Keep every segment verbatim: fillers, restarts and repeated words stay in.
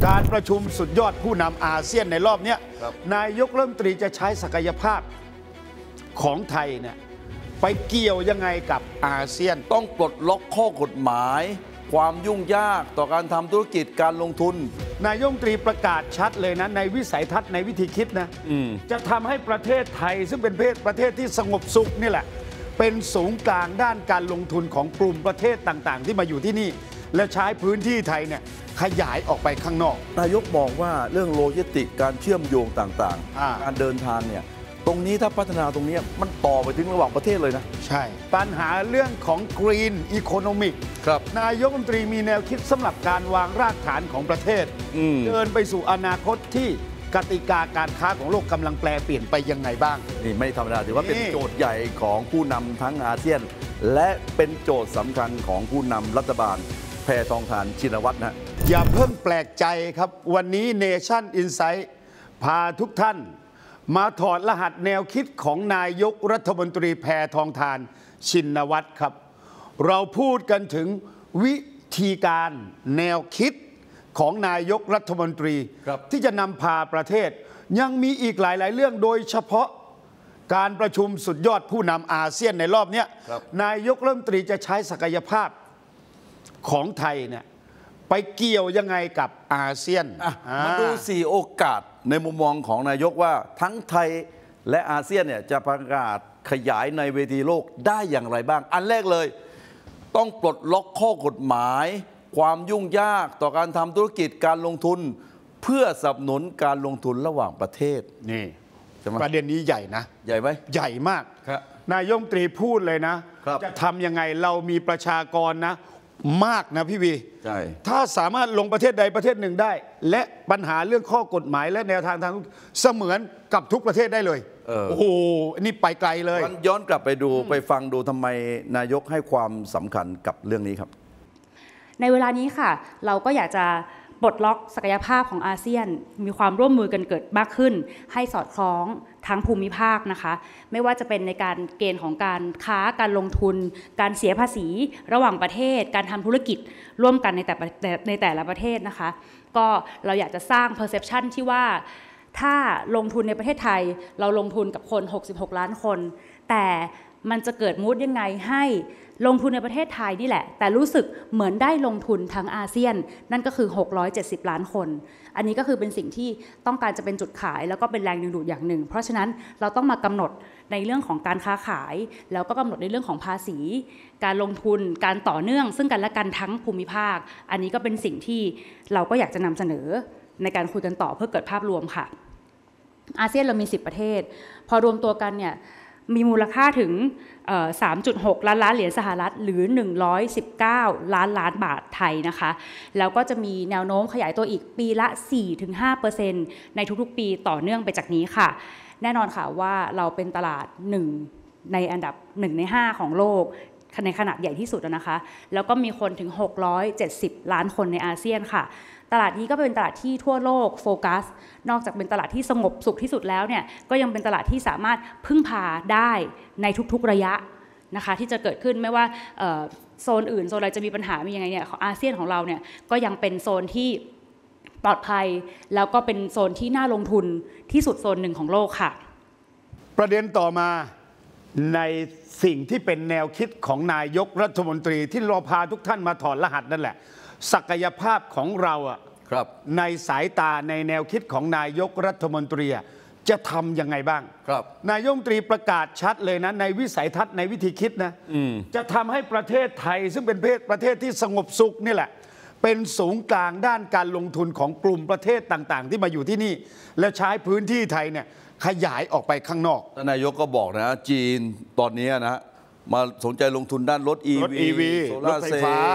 การประชุมสุดยอดผู้นำอาเซียนในรอบนี้นายกรัฐมนตรีจะใช้ศักยภาพของไทยเนี่ยไปเกี่ยวยังไงกับอาเซียนต้องปลดล็อกข้อกฎหมายความยุ่งยากต่อการทำธุรกิจการลงทุนนายกรัฐมนตรีประกาศชัดเลยนะในวิสัยทัศน์ในวิธีคิดนะจะทำให้ประเทศไทยซึ่งเป็นประเทศที่สงบสุขนี่แหละเป็นศูนย์กลางด้านการลงทุนของกลุ่มประเทศต่างๆที่มาอยู่ที่นี่และใช้พื้นที่ไทยเนี่ยขยายออกไปข้างนอกนายกบอกว่าเรื่องโลจิสติกการเชื่อมโยงต่างๆการเดินทางเนี่ยตรงนี้ถ้าพัฒนาตรงนี้มันต่อไปถึงระหว่างประเทศเลยนะใช่ปัญหาเรื่องของ Green Economic ครับนายกรัฐมนตรีมีแนวคิดสำหรับการวางรากฐานของประเทศเดินไปสู่อนาคตที่กติกาการค้าของโลกกำลังแปลเปลี่ยนไปยังไงบ้างนี่ไม่ธรรมดาถือว่าเป็นโจทย์ใหญ่ของผู้นำทั้งอาเซียนและเป็นโจทย์สำคัญของผู้นำรัฐบาลแพทองธารชินวัตรนะอย่าเพิ่งแปลกใจครับวันนี้ Nation Insight พาทุกท่านมาถอดรหัสแนวคิดของนายกรัฐมนตรีแพทองธารชินวัตรครับเราพูดกันถึงวิธีการแนวคิดของนายกรัฐมนตรีที่จะนำพาประเทศยังมีอีกหลายๆเรื่องโดยเฉพาะการประชุมสุดยอดผู้นำอาเซียนในรอบนี้นายกรัฐมนตรีจะใช้ศักยภาพของไทยเนี่ยไปเกี่ยวยังไงกับอาเซียนมาดูสี่โอกาสในมุมมองของนายกว่าทั้งไทยและอาเซียนเนี่ยจะประกาศขยายในเวทีโลกได้อย่างไรบ้างอันแรกเลยต้องปลดล็อกข้อกฎหมายความยุ่งยากต่อการทำธุรกิจการลงทุนเพื่อสนับสนุนการลงทุนระหว่างประเทศนี่ประเด็นนี้ใหญ่นะใหญ่ไหมใหญ่มากนายกรัฐมนตรีพูดเลยนะจะทำยังไงเรามีประชากรนะมากนะพี่วีใช่ถ้าสามารถลงประเทศใดประเทศหนึ่งได้และปัญหาเรื่องข้อกฎหมายและแนวทางทางเสมือนกับทุกประเทศได้เลยโอ้โหนี่ไปไกลเลยย้อนกลับไปดูไปฟังดูทำไมนายกให้ความสำคัญกับเรื่องนี้ครับในเวลานี้ค่ะเราก็อยากจะปลดล็อกศักยภาพของอาเซียนมีความร่วมมือกันเกิดมากขึ้นให้สอดคล้องทั้งภูมิภาคนะคะไม่ว่าจะเป็นในการเกณฑ์ของการค้าการลงทุนการเสียภาษีระหว่างประเทศการทำธุรกิจร่วมกันในแต่ในแต่ละประเทศนะคะก็เราอยากจะสร้าง perception ที่ว่าถ้าลงทุนในประเทศไทยเราลงทุนกับคนหกสิบหกล้านคนแต่มันจะเกิดมูดยังไงให้ลงทุนในประเทศไทยนี่แหละแต่รู้สึกเหมือนได้ลงทุนทั้งอาเซียนนั่นก็คือหกร้อยเจ็ดสิบล้านคนอันนี้ก็คือเป็นสิ่งที่ต้องการจะเป็นจุดขายแล้วก็เป็นแรงดึงดูดอย่างหนึ่งเพราะฉะนั้นเราต้องมากำหนดในเรื่องของการค้าขายแล้วก็กำหนดในเรื่องของภาษีการลงทุนการต่อเนื่องซึ่งกันและกันทั้งภูมิภาคอันนี้ก็เป็นสิ่งที่เราก็อยากจะนำเสนอในการคุยกันต่อเพื่อเกิดภาพรวมค่ะอาเซียนเรามีสิบประเทศพอรวมตัวกันเนี่ยมีมูลค่าถึง สามจุดหก ล้านล้านเหรียญสหรัฐหรือหนึ่งร้อยสิบเก้าล้านล้านบาทไทยนะคะแล้วก็จะมีแนวโน้มขยายตัวอีกปีละ สี่ถึงห้าเปอร์เซ็นต์ ในทุกๆปีต่อเนื่องไปจากนี้ค่ะแน่นอนค่ะว่าเราเป็นตลาดหนึ่งในอันดับหนึ่งในห้าของโลกในขนาดใหญ่ที่สุดนะคะแล้วก็มีคนถึงหกร้อยเจ็ดสิบล้านคนในอาเซียนค่ะตลาดนี้ก็เป็นตลาดที่ทั่วโลกโฟกัสนอกจากเป็นตลาดที่สงบสุขที่สุดแล้วเนี่ยก็ยังเป็นตลาดที่สามารถพึ่งพาได้ในทุกๆระยะนะคะที่จะเกิดขึ้นไม่ว่าโซนอื่นโซนอะไรจะมีปัญหามียังไงเนี่ยของอาเซียนของเราเนี่ยก็ยังเป็นโซนที่ปลอดภัยแล้วก็เป็นโซนที่น่าลงทุนที่สุดโซนหนึ่งของโลกค่ะประเด็นต่อมาในสิ่งที่เป็นแนวคิดของนายกรัฐมนตรีที่เราพาทุกท่านมาถอดรหัสนั่นแหละศักยภาพของเราอะในสายตาในแนวคิดของนายกรัฐมนตรีจะทำยังไงบ้างนายกรัฐมนตรีประกาศชัดเลยนะในวิสัยทัศน์ในวิธีคิดนะจะทำให้ประเทศไทยซึ่งเป็นประเทศที่สงบสุขนี่แหละเป็นศูนย์กลางด้านการลงทุนของกลุ่มประเทศต่างๆที่มาอยู่ที่นี่และใช้พื้นที่ไทยเนี่ยขยายออกไปข้างนอกนายกก็บอกนะจีนตอนนี้นะมาสนใจลงทุนด้านรถ อี วี โซลาร์เซลล์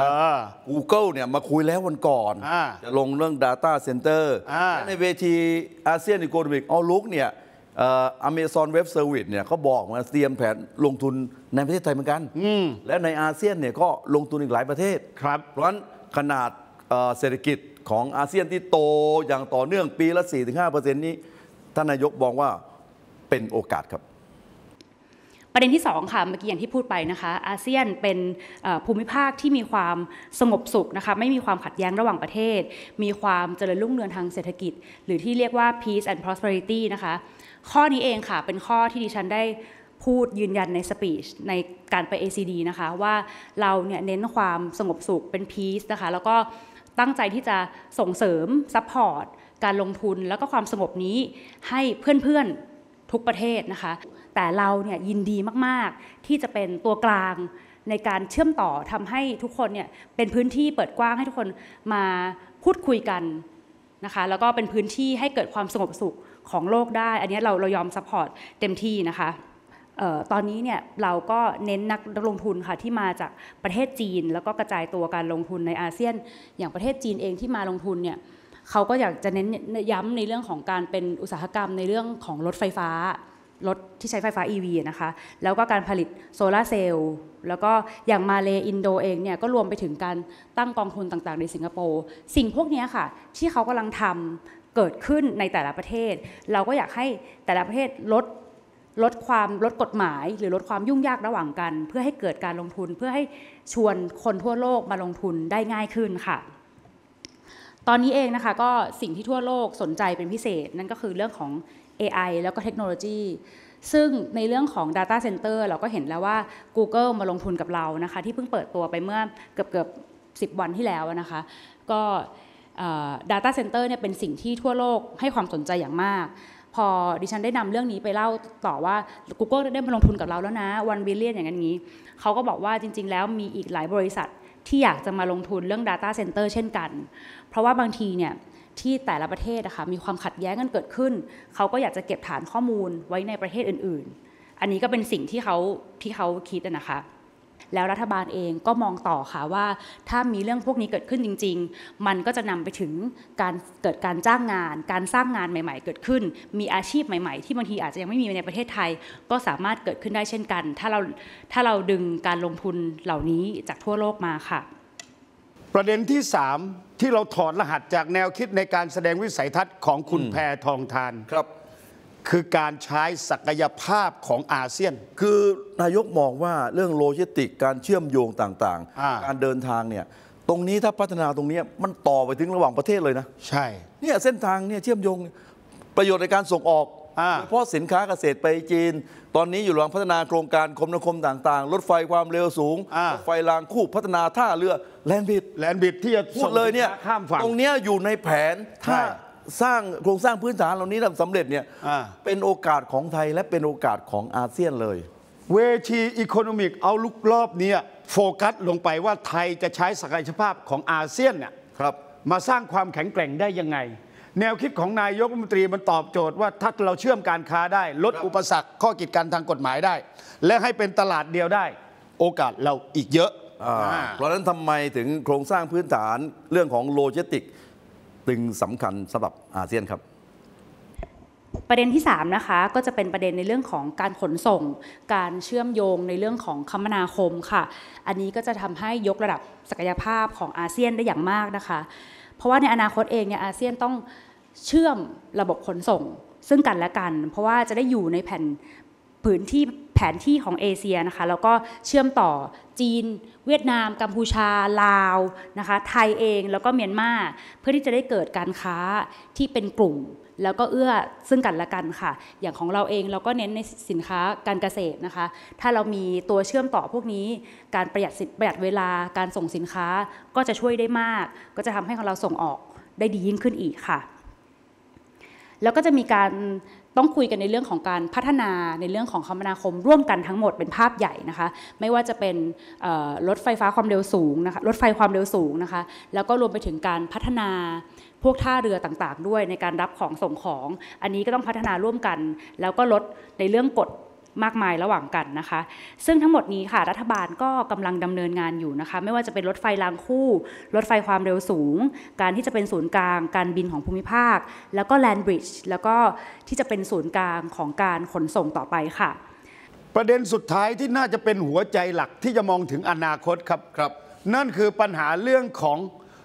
Google เนี่ยมาคุยแล้ววันก่อนจะลงเรื่อง Data Center ในเวทีอาเซียนอีโคโนมิกเอาลุกเนี่ยอเมซอนเว็บเซอร์วิสเนี่ยเขาบอกมาเตรียมแผนลงทุนในประเทศไทยเหมือนกันและในอาเซียนเนี่ยก็ลงทุนอีกหลายประเทศเพราะฉะนั้นขนาดเศรษฐกิจของอาเซียนที่โตอย่างต่อเนื่องปีละ สี่ถึงห้าเปอร์เซ็นต์ นี้ท่านนายกบอกว่าเป็นโอกาสครับประเด็นที่สองค่ะเมื่อกี้อย่างที่พูดไปนะคะอาเซียนเป็นภูมิภาคที่มีความสงบสุขนะคะไม่มีความขัดแย้งระหว่างประเทศมีความเจริญรุ่งเรืองทางเศรษฐกิจหรือที่เรียกว่า peace and prosperity นะคะข้อนี้เองค่ะเป็นข้อที่ดิฉันได้พูดยืนยันในสปีชในการไป เอ ซี ดี นะคะว่าเราเนี่ยเน้นความสงบสุขเป็น peace นะคะแล้วก็ตั้งใจที่จะส่งเสริมซัพพอร์ตการลงทุนแล้วก็ความสงบนี้ให้เพื่อนๆทุกประเทศนะคะแต่เราเนี่ยยินดีมากๆที่จะเป็นตัวกลางในการเชื่อมต่อทำให้ทุกคนเนี่ยเป็นพื้นที่เปิดกว้างให้ทุกคนมาพูดคุยกันนะคะแล้วก็เป็นพื้นที่ให้เกิดความสงบสุขของโลกได้อันนี้เราเรายอมซัพพอร์ตเต็มที่นะคะเอ่อตอนนี้เนี่ยเราก็เน้นนักลงทุนค่ะที่มาจากประเทศจีนแล้วก็กระจายตัวการลงทุนในอาเซียนอย่างประเทศจีนเองที่มาลงทุนเนี่ยเขาก็อยากจะเน้นย้ำในเรื่องของการเป็นอุตสาหกรรมในเรื่องของรถไฟฟ้ารถที่ใช้ไฟฟ้า อี วี นะคะแล้วก็การผลิตโซลาร์เซลล์แล้วก็อย่างมาเลอินโดเองเนี่ยก็รวมไปถึงการตั้งกองทุนต่างๆในสิงคโปร์สิ่งพวกนี้ค่ะที่เขากำลังทำเกิดขึ้นในแต่ละประเทศเราก็อยากให้แต่ละประเทศลดลดความลดกฎหมายหรือลดความยุ่งยากระหว่างกันเพื่อให้เกิดการลงทุนเพื่อให้ชวนคนทั่วโลกมาลงทุนได้ง่ายขึ้นค่ะตอนนี้เองนะคะก็สิ่งที่ทั่วโลกสนใจเป็นพิเศษนั่นก็คือเรื่องของ เอ ไอ แล้วก็เทคโนโลยีซึ่งในเรื่องของ Data Center เราก็เห็นแล้วว่า Google มาลงทุนกับเรานะคะที่เพิ่งเปิดตัวไปเมื่อเกือบเกือบสิบวันที่แล้วนะคะก็ Data Center เนี่ยเป็นสิ่งที่ทั่วโลกให้ความสนใจอย่างมากพอดิฉันได้นำเรื่องนี้ไปเล่าต่อว่า Google ได้มาลงทุนกับเราแล้วนะวันบิลเลียนอย่างนี้เขาก็บอกว่าจริงๆแล้วมีอีกหลายบริษัทที่อยากจะมาลงทุนเรื่อง Data Center เช่นกันเพราะว่าบางทีเนี่ยที่แต่ละประเทศนะคะมีความขัดแย้งกันเกิดขึ้นเขาก็อยากจะเก็บฐานข้อมูลไว้ในประเทศอื่นๆอันนี้ก็เป็นสิ่งที่เขาที่เขาคิดนะคะแล้วรัฐบาลเองก็มองต่อค่ะว่าถ้ามีเรื่องพวกนี้เกิดขึ้นจริงๆมันก็จะนำไปถึงการเกิดการจ้างงานการสร้างงานใหม่ๆเกิดขึ้นมีอาชีพใหม่ๆที่บางทีอาจจะยังไม่มีในประเทศไทยก็สามารถเกิดขึ้นได้เช่นกันถ้าเราถ้าเราดึงการลงทุนเหล่านี้จากทั่วโลกมาค่ะประเด็นที่สามที่เราถอดรหัสจากแนวคิดในการแสดงวิสัยทัศน์ของคุณแพทองธารครับคือการใช้ศักยภาพของอาเซียนคือนายกมองว่าเรื่องโลจิสติกการเชื่อมโยงต่างๆการเดินทางเนี่ยตรงนี้ถ้าพัฒนาตรงนี้มันต่อไปถึงระหว่างประเทศเลยนะใช่เนี่ยเส้นทางเนี่ยเชื่อมโยงประโยชน์ในการส่งออกเพราะสินค้าเกษตรไปจีนตอนนี้อยู่ระหว่างพัฒนาโครงการคมนาคมต่างๆรถไฟความเร็วสูงรถไฟรางคู่พัฒนาท่าเรือแลนด์บิดแลนด์บิดที่จะพูดเลยเนี่ยตรงนี้อยู่ในแผนถ้าสร้างโครงสร้างพื้นฐานเหล่านี้สำเร็จเนี่ยเป็นโอกาสของไทยและเป็นโอกาสของอาเซียนเลยเวทีอีโคโนมิกเอาลุกรอบนี้โฟกัสลงไปว่าไทยจะใช้ศักยภาพของอาเซียนเนี่ยมาสร้างความแข็งแกร่งได้ยังไงแนวคิดของนายกรัฐมนตรีมันตอบโจทย์ว่าถ้าเราเชื่อมการค้าได้ลดอุปสรรคข้อกีดกันทางกฎหมายได้และให้เป็นตลาดเดียวได้โอกาสเราอีกเยอะเพราะฉะนั้นทำไมถึงโครงสร้างพื้นฐานเรื่องของโลจิสติกตึงสำคัญสำหรับอาเซียนครับประเด็นที่สามนะคะก็จะเป็นประเด็นในเรื่องของการขนส่งการเชื่อมโยงในเรื่องของคมนาคมค่ะอันนี้ก็จะทำให้ยกระดับศักยภาพของอาเซียนได้อย่างมากนะคะเพราะว่าในอนาคตเองเนี่ยอาเซียนต้องเชื่อมระบบขนส่งซึ่งกันและกันเพราะว่าจะได้อยู่ในแผ่นพื้นที่แผนที่ของเอเชียนะคะแล้วก็เชื่อมต่อจีนเวียดนามกัมพูชาลาวนะคะไทยเองแล้วก็เมียนมาเพื่อที่จะได้เกิดการค้าที่เป็นกลุ่มแล้วก็เอื้อซึ่งกันและกันค่ะอย่างของเราเองเราก็เน้นในสินค้าการเกษตรนะคะถ้าเรามีตัวเชื่อมต่อพวกนี้การประหยัดประหยัดเวลาการส่งสินค้าก็จะช่วยได้มากก็จะทำให้ของเราส่งออกได้ดียิ่งขึ้นอีกค่ะแล้วก็จะมีการต้องคุยกันในเรื่องของการพัฒนาในเรื่องของคมนาคมร่วมกันทั้งหมดเป็นภาพใหญ่นะคะไม่ว่าจะเป็นรถไฟฟ้าความเร็วสูงนะคะรถไฟความเร็วสูงนะคะแล้วก็รวมไปถึงการพัฒนาพวกท่าเรือต่างๆด้วยในการรับของส่งของอันนี้ก็ต้องพัฒนาร่วมกันแล้วก็ลดในเรื่องกฎมากมายระหว่างกันนะคะซึ่งทั้งหมดนี้ค่ะรัฐบาลก็กำลังดำเนินงานอยู่นะคะไม่ว่าจะเป็นรถไฟรางคู่รถไฟความเร็วสูงการที่จะเป็นศูนย์กลางการบินของภูมิภาคแล้วก็แลนด์บริดจ์แล้วก็ที่จะเป็นศูนย์กลางของการขนส่งต่อไปค่ะประเด็นสุดท้ายที่น่าจะเป็นหัวใจหลักที่จะมองถึงอนาคตครับครับนั่นคือปัญหาเรื่องของ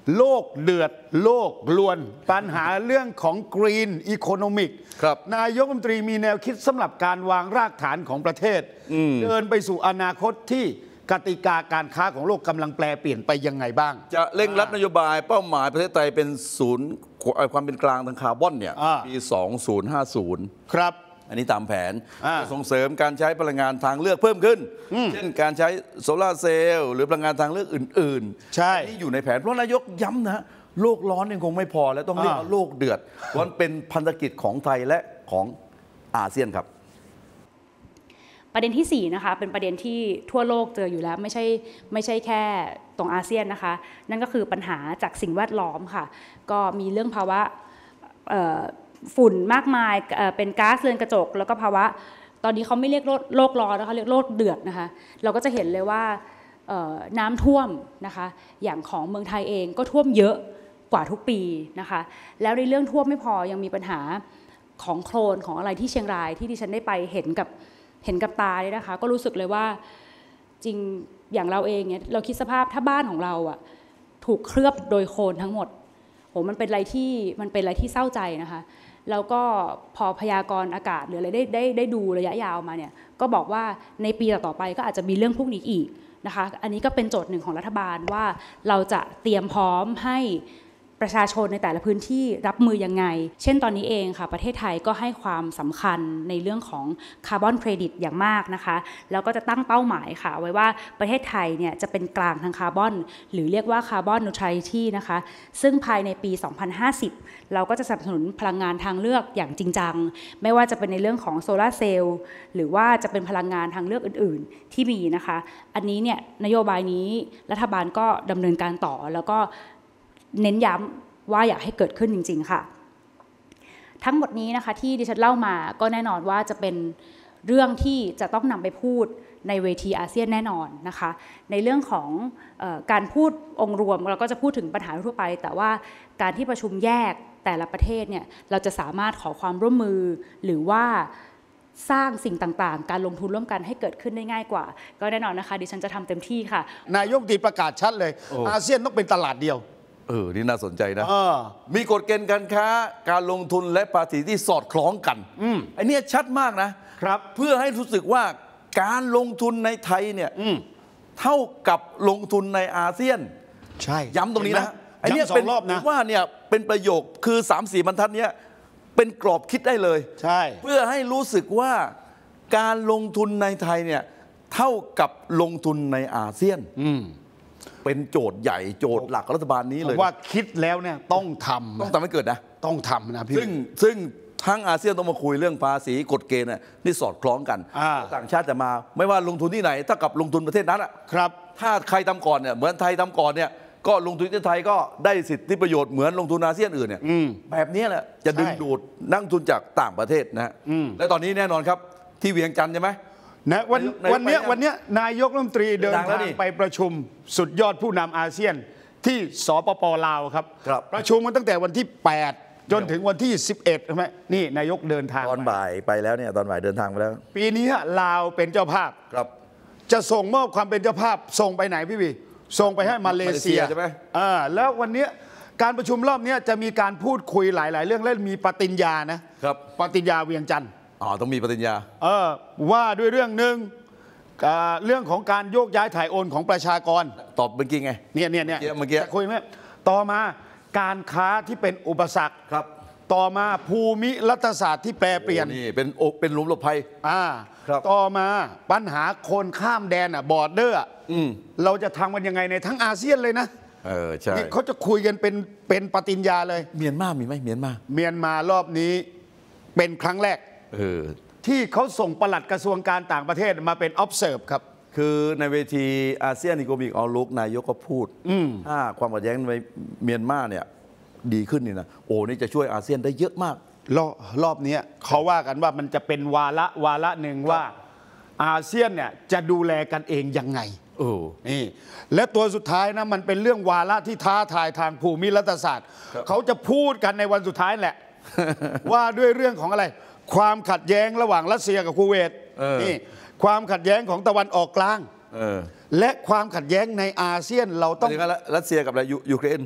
โลกเดือดโลกลวนปัญหาเรื่องของ Green Economic ครับนายกรัฐมนตรีมีแนวคิดสำหรับการวางรากฐานของประเทศเดินไปสู่อนาคตที่กติกาการค้าของโลกกำลังแปลเปลี่ยนไปยังไงบ้างจะเร่งรัดนโยบายเป้าหมายประเทศไทยเป็นศูนย์ความเป็นกลางทางคาร์บอนเนี่ยปีสองพันห้าสิบครับอันนี้ตามแผนจะส่งเสริมการใช้พลังงานทางเลือกเพิ่มขึ้นเช่นการใช้โซลาร์เซลล์หรือพลังงานทางเลือกอื่นๆใช่ที่อยู่ในแผนเพราะนายกย้ำนะโลกร้อนยังคงไม่พอและต้องเรียกว่าโลกเดือดมันเป็นพันธกิจของไทยและของอาเซียนครับประเด็นที่สี่นะคะเป็นประเด็นที่ทั่วโลกเจออยู่แล้วไม่ใช่ไม่ใช่แค่ตรงอาเซียนนะคะนั่นก็คือปัญหาจากสิ่งแวดล้อมค่ะก็มีเรื่องภาวะฝุ่นมากมายเป็นก๊าซเรือนกระจกแล้วก็ภาวะตอนนี้เขาไม่เรียกโลกร้อนนะคะเรียกโลกเดือดนะคะเราก็จะเห็นเลยว่าน้ำท่วมนะคะอย่างของเมืองไทยเองก็ท่วมเยอะกว่าทุกปีนะคะแล้วในเรื่องท่วมไม่พอยังมีปัญหาของโคลนของอะไรที่เชียงรายที่ดิฉันได้ไปเห็นกับเห็นกับตาเลยนะคะก็รู้สึกเลยว่าจริงอย่างเราเองเนี่ยเราคิดสภาพถ้าบ้านของเราอ่ะถูกเคลือบโดยโคลนทั้งหมดโหมันเป็นอะไรที่มันเป็นอะไรที่เศร้าใจนะคะแล้วก็พอพยากรณ์อากาศหรืออะไรได้ได้ได้ดูระยะยาวมาเนี่ยก็บอกว่าในปีต่อๆไปก็อาจจะมีเรื่องพวกนี้อีกนะคะอันนี้ก็เป็นโจทย์หนึ่งของรัฐบาลว่าเราจะเตรียมพร้อมให้ประชาชนในแต่ละพื้นที่รับมือยังไงเช่นตอนนี้เองค่ะประเทศไทยก็ให้ความสำคัญในเรื่องของคาร์บอนเครดิตอย่างมากนะคะแล้วก็จะตั้งเป้าหมายค่ะไว้ว่าประเทศไทยเนี่ยจะเป็นกลางทางคาร์บอนหรือเรียกว่าคาร์บอนนิวทรัลิตี้นะคะซึ่งภายในปีสองพันห้าสิบเราก็จะสนับสนุนพลังงานทางเลือกอย่างจริงจังไม่ว่าจะเป็นในเรื่องของโซลาร์เซลล์หรือว่าจะเป็นพลังงานทางเลือกอื่นๆที่มีนะคะอันนี้เนี่ยนโยบายนี้รัฐบาลก็ดำเนินการต่อแล้วก็เน้นย้ำว่าอยากให้เกิดขึ้นจริงๆค่ะทั้งหมดนี้นะคะที่ดิฉันเล่ามาก็แน่นอนว่าจะเป็นเรื่องที่จะต้องนำไปพูดในเวทีอาเซียนแน่นอนนะคะในเรื่องของเอ่อการพูดองค์รวมเราก็จะพูดถึงปัญหาทั่วไปแต่ว่าการที่ประชุมแยกแต่ละประเทศเนี่ยเราจะสามารถขอความร่วมมือหรือว่าสร้างสิ่งต่างๆการลงทุนร่วมกันให้เกิดขึ้นได้ง่ายกว่าก็แน่นอนนะคะดิฉันจะทำเต็มที่ค่ะนายกดีประกาศชัดเลยอาเซียนต้องเป็นตลาดเดียวเออนี่น่าสนใจนะมีกฎเกณฑ์การค้าการลงทุนและภาษีที่สอดคล้องกันไอ้นี่ชัดมากนะครับเพื่อให้รู้สึกว่าการลงทุนในไทยเนี่ยเท่ากับลงทุนในอาเซียนใช่ย้ำตรงนี้นะไอ้นี่เป็นรอบนะว่าเนี่ยเป็นประโยคคือ สามสี่ บรรทัดเนี้ยเป็นกรอบคิดได้เลยใช่เพื่อให้รู้สึกว่าการลงทุนในไทยเนี่ยเท่ากับลงทุนในอาเซียนเป็นโจทย์ใหญ่โจทย์หลักรัฐบาลนี้เลยว่าคิดแล้วเนี่ยต้องทำต้องทำให้เกิดนะต้องทำนะพี่ซึ่งซึ่งทั้งอาเซียนต้องมาคุยเรื่องภาษีกฎเกณฑ์นี่สอดคล้องกันต่างชาติจะมาไม่ว่าลงทุนที่ไหนเท่ากับลงทุนประเทศนั้นอ่ะครับถ้าใครทำก่อนเนี่ยเหมือนไทยทำก่อนเนี่ยก็ลงทุนที่ไทยก็ได้สิทธิประโยชน์เหมือนลงทุนอาเซียนอื่นเนี่ยแบบนี้แหละจะดึงดูดนักทุนจากต่างประเทศนะและตอนนี้แน่นอนครับที่เวียงจันทร์ใช่ไหมนะวันวันนี้วันนี้นายกรัฐมนตรีเดินทางไปประชุมสุดยอดผู้นำอาเซียนที่สปป.ลาวครับประชุมกันตั้งแต่วันที่แปดจนถึงวันที่สิบเอ็ดใช่ไหมนี่นายกเดินทางตอนบ่ายไปแล้วเนี่ยตอนบ่ายเดินทางไปแล้วปีนี้ลาวเป็นเจ้าภาพครับจะส่งมอบความเป็นเจ้าภาพส่งไปไหนพี่บีส่งไปให้มาเลเซียใช่ไหมอ่าแล้ววันนี้การประชุมรอบนี้จะมีการพูดคุยหลายๆเรื่องและมีปฏิญญานะครับปฏิญญาเวียงจันทร์อ๋อต้องมีปฏิญญาเออว่าด้วยเรื่องหนึ่งเรื่องของการโยกย้ายถ่ายโอนของประชากรตอบเมื่อกี้ไงเนี่ยเนี่ยเนี่ยเมื่อกี้คุยไหมต่อมาการค้าที่เป็นอุปสรรคครับต่อมาภูมิรัฐศาสตร์ที่แปรเปลี่ยนนี่เป็นเป็นหลุมหลบภัยอ่าต่อมาปัญหาคนข้ามแดนอ่ะบอร์เดอร์เราจะทำกันยังไงในทั้งอาเซียนเลยนะเออใช่เขาจะคุยกันเป็นเป็นปฏิญญาเลยเมียนมามีไหมเมียนมาเมียนมารอบนี้เป็นครั้งแรกเออที่เขาส่งปลัดกระทรวงการต่างประเทศมาเป็น observe ครับคือในเวทีอาเซียนอีโคโนมิกเอาลุกนายกก็พูดถ้าความขัดแย้งในเมียนมาเนี่ยดีขึ้นนี่นะโอ้นี่จะช่วยอาเซียนได้เยอะมากรอบรอบนี้เขาว่ากันว่ามันจะเป็นวาระวาระหนึ่งว่าอาเซียนเนี่ยจะดูแลกันเองยังไงโอ้นี่และตัวสุดท้ายนะมันเป็นเรื่องวาระที่ท้าทายทางภูมิรัฐศาสตร์เขาจะพูดกันในวันสุดท้ายแหละว่าด้วยเรื่องของอะไรความขัดแย้งระหว่างรัสเซียกับคูเวตนี่ความขัดแย้งของตะวันออกกลางและความขัดแย้งในอาเซียนเราต้องรัสเซียกับอะไรยูเครน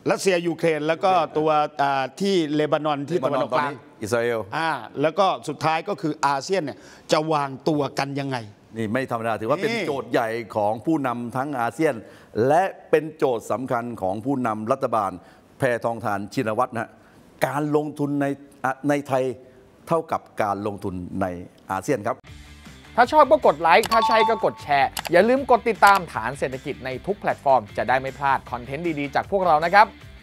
รัสเซียยูเครนแล้วก็ตัวที่เลบานอนที่ตะวันออกกลางอิสราเอลอ่าแล้วก็สุดท้ายก็คืออาเซียนเนี่ยจะวางตัวกันยังไงนี่ไม่ธรรมดาถือว่าเป็นโจทย์ใหญ่ของผู้นำทั้งอาเซียนและเป็นโจทย์สำคัญของผู้นำรัฐบาลแพทองธารชินวัตรนะการลงทุนในในไทยเท่ากับการลงทุนในอาเซียนครับถ้าชอบก็กดไลค์ถ้าใช่ก็กดแชร์อย่าลืมกดติดตามฐานเศรษฐกิจในทุกแพลตฟอร์มจะได้ไม่พลาดคอนเทนต์ดีๆจากพวกเรานะครับ